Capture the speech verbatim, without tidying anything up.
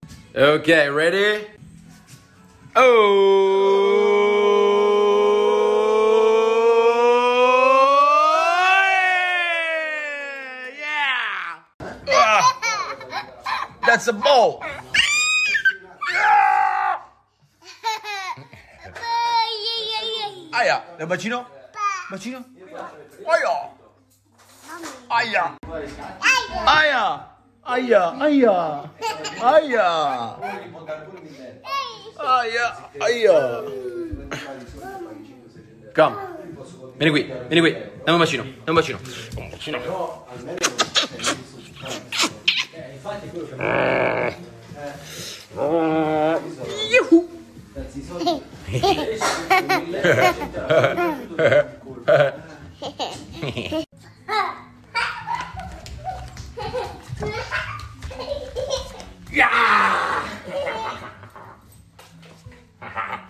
Ok, ready? Oh! Yeah! Ah, that's a ball! Aia, dai bacino? Bacino? Aia! Aia! Aia! Aia! Aia! Aia! Aia! Aia! Come. Vieni qui, vieni qui. Dammi un bacino, dammi un bacino. Un bacino. Yuhu! Yeah!